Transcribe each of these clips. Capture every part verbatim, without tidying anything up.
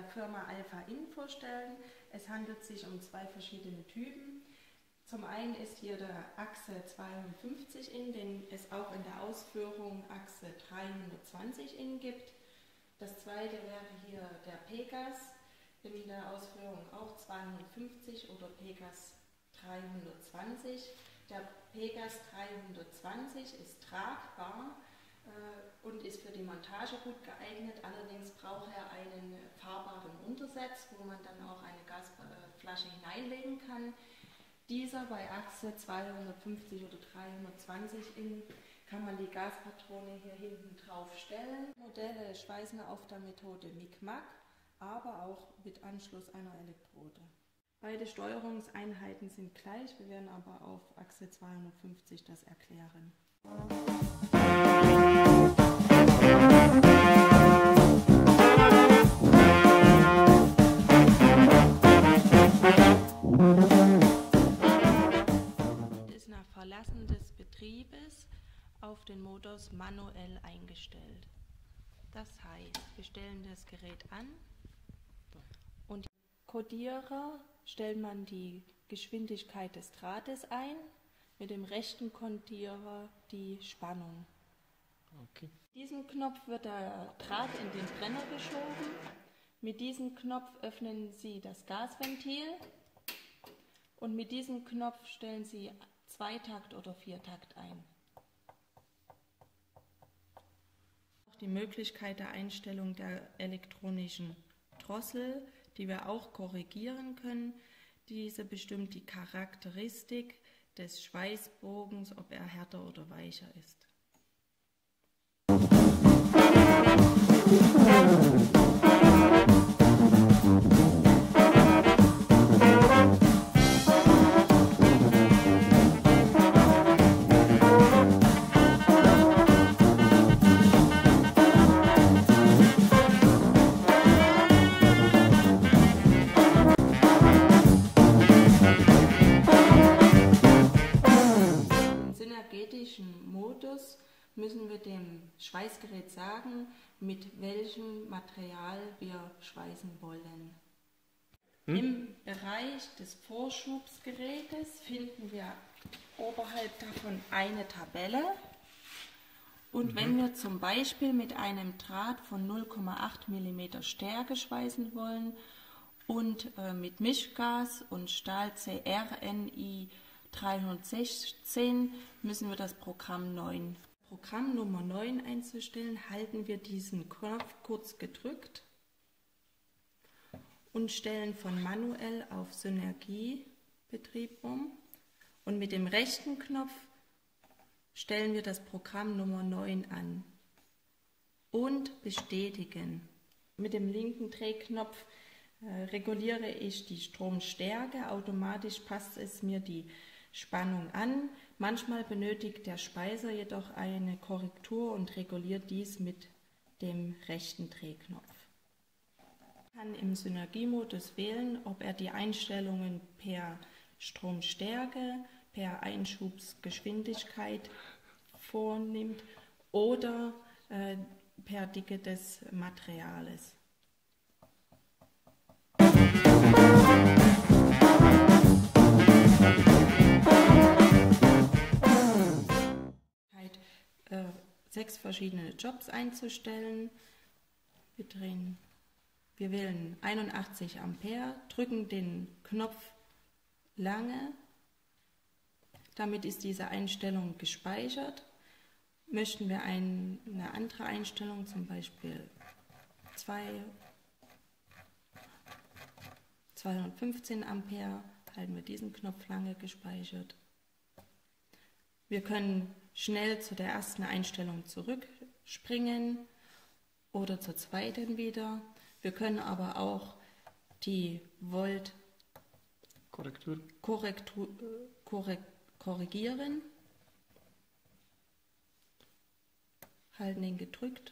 Firma Alpha In vorstellen. Es handelt sich um zwei verschiedene Typen. Zum einen ist hier der Achse zweihundertfünfzig in, den es auch in der Ausführung Achse dreihundertzwanzig in gibt. Das zweite wäre hier der Pegas, in der Ausführung auch zweihundertfünfzig oder Pegas dreihundertzwanzig. Der Pegas dreihundertzwanzig ist tragbar äh, und ist für die Montage gut geeignet. Allerdings braucht er einen fahrbaren Untersatz, wo man dann auch eine Gasflasche hineinlegen kann. Dieser bei Achse zweihundertfünfzig oder dreihundertzwanzig in kann man die Gaspatrone hier hinten drauf stellen. Modelle schweißen auf der Methode Mic-Mac, aber auch mit Anschluss einer Elektrode. Beide Steuerungseinheiten sind gleich, wir werden aber auf Achse zweihundertfünfzig das erklären. Ist nach Verlassen des Betriebes auf den Modus manuell eingestellt. Das heißt, wir stellen das Gerät an und im Kodierer stellt man die Geschwindigkeit des Drahtes ein, mit dem rechten Kodierer die Spannung. Okay. Mit diesem Knopf wird der Draht in den Brenner geschoben. Mit diesem Knopf öffnen Sie das Gasventil und mit diesem Knopf stellen Sie Zweitakt oder Viertakt ein. Die Möglichkeit der Einstellung der elektronischen Drossel, die wir auch korrigieren können. Diese bestimmt die Charakteristik des Schweißbogens, ob er härter oder weicher ist. Modus müssen wir dem Schweißgerät sagen, mit welchem Material wir schweißen wollen. Hm? Im Bereich des Vorschubsgerätes finden wir oberhalb davon eine Tabelle. Und mhm. wenn wir zum Beispiel mit einem Draht von null Komma acht Millimeter Stärke schweißen wollen und äh, mit Mischgas und Stahl C R N I dreihundertsechzehn müssen wir das Programm neun. Programm Nummer neun einzustellen, halten wir diesen Knopf kurz gedrückt und stellen von manuell auf Synergiebetrieb um. Und mit dem rechten Knopf stellen wir das Programm Nummer neun an und bestätigen. Mit dem linken Drehknopf äh, reguliere ich die Stromstärke, automatisch passt es mir die Spannung an. Manchmal benötigt der Speiser jedoch eine Korrektur und reguliert dies mit dem rechten Drehknopf. Man kann im Synergiemodus wählen, ob er die Einstellungen per Stromstärke, per Einschubsgeschwindigkeit vornimmt oder äh, per Dicke des Materials. Sechs verschiedene Jobs einzustellen. Wir drehen, wir wählen einundachtzig Ampere, drücken den Knopf lange. Damit ist diese Einstellung gespeichert. Möchten wir ein, eine andere Einstellung, zum Beispiel zweihundertfünfzehn Ampere, halten wir diesen Knopf lange gespeichert. Wir können schnell zu der ersten Einstellung zurückspringen oder zur zweiten wieder. Wir können aber auch die Volt Korrektur. Korrektur, korrek, korrigieren. Halten ihn gedrückt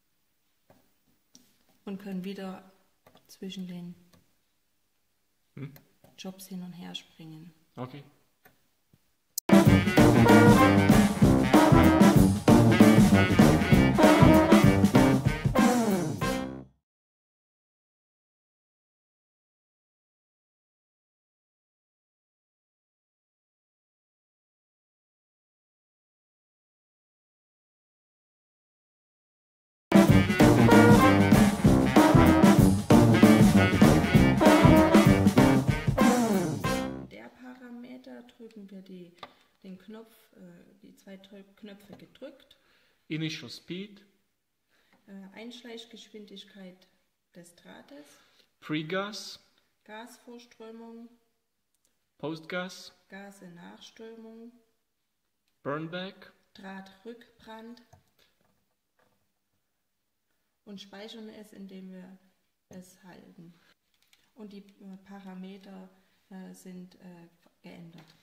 und können wieder zwischen den hm? Jobs hin und her springen. Okay. drücken wir die, den Knopf, äh, die zwei Knöpfe gedrückt. Initial speed. Äh, Einschleichgeschwindigkeit des Drahtes. Pregas. Gasvorströmung. Postgas. Gase-Nachströmung. Burnback. Drahtrückbrand. Und speichern es, indem wir es halten. Und die äh, Parameter äh, sind äh, geändert.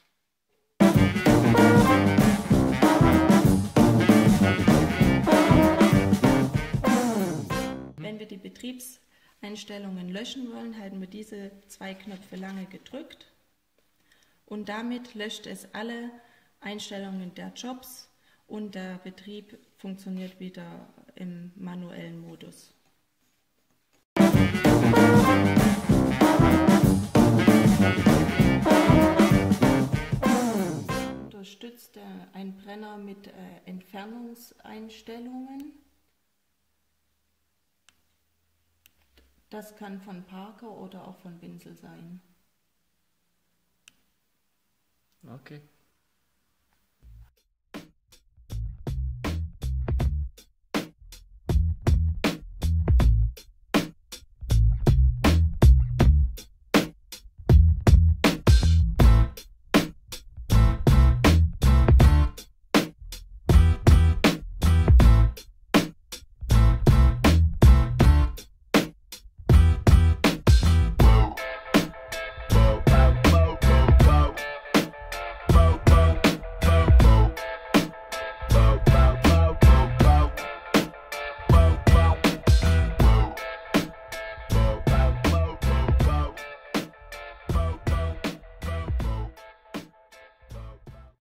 Wenn wir die Betriebseinstellungen löschen wollen, halten wir diese zwei Knöpfe lange gedrückt und damit löscht es alle Einstellungen der Jobs und der Betrieb funktioniert wieder im manuellen Modus. Unterstützt ein Brenner mit äh, Entfernungseinstellungen. Das kann von Parker oder auch von Winsel sein. Okay.